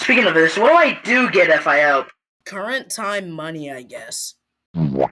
Speaking of this, what do I do get if I help? Current time money, I guess.